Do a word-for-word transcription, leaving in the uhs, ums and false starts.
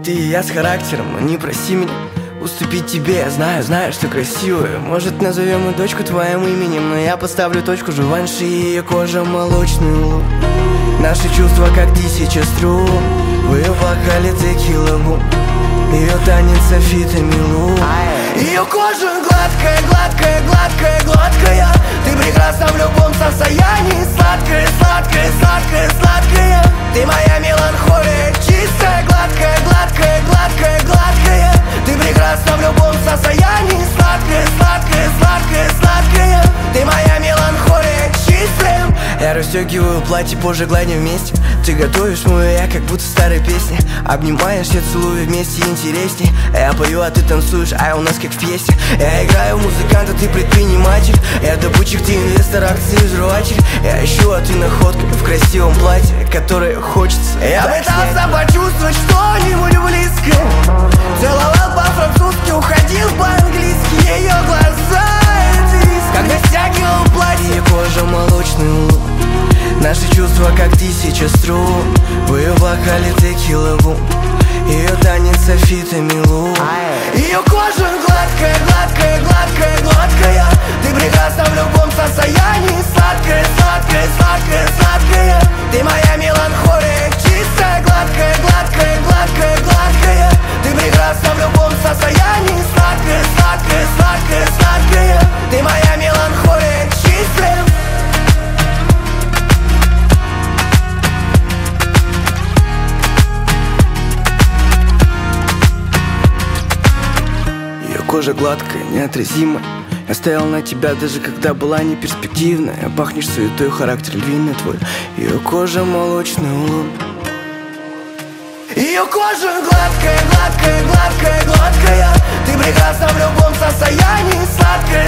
Ты и я с характером, не проси меня уступить тебе, я знаю, знаю, что красивая. Может, назовем и дочку твоим именем, но я поставлю точку. Живанши, ее кожа молочный лук. Наши чувства как тысяча струн. В ее вокале текила бум. Ее танец софитами лук. Ее кожа гладкая, гладкая, гладкая, гладкая. Ты прекрасна в любом состоянии. Сладкая, сладкая, сладкая, сладкая. Ты моя меланхолия, чистая, гладкая, гладкая, гладкая, гладкая. Ты прекрасна в любом состоянии. Сладкая, сладкая, сладкая, сладкая. Ты моя меланхолия, чистая. Я расстегиваю платье, позже гладим вместе. Ты готовишь мою я, как будто старой песни. Обнимаешь, я целую вместе интересней. Я пою, а ты танцуешь, а у нас как в пьесе. Я играю музыканта, ты предприниматель. Я добытчик, ты инвестор, акции взрыватель. Я ищу, а ты находка в красивом платье, которое хочется. Я пытался почувствовать что-нибудь близкое. Целовал по-французски, уходил по-английски. Ее глаза — это риск. Когда стягивал платье, ее кожа молочный лук. Наши чувства как тысяча струн. В ее вокале текила бум. Ее танец софитами лук. Ее кожа гладкая, гладкая, гладкая, гладкая. Ты прекрасна в любом состоянии. Сладкая, сладкая, сладкая, сладкая. Ты моя меланхолия, чистая, гладкая, гладкая, гладкая, гладкая. Ты прекрасна в любом состоянии. Сладкая, сладкая, сладкая, сладкая. Ты моя меланхолия, чистая. Кожа гладкая, неотразимая. Я стоял на тебя, даже когда была неперспективная. Пахнешь суетой, характер львиный твой. Ее кожа молочный лун. Ее кожа гладкая, гладкая, гладкая, гладкая. Ты прекрасна в любом состоянии. Сладкая,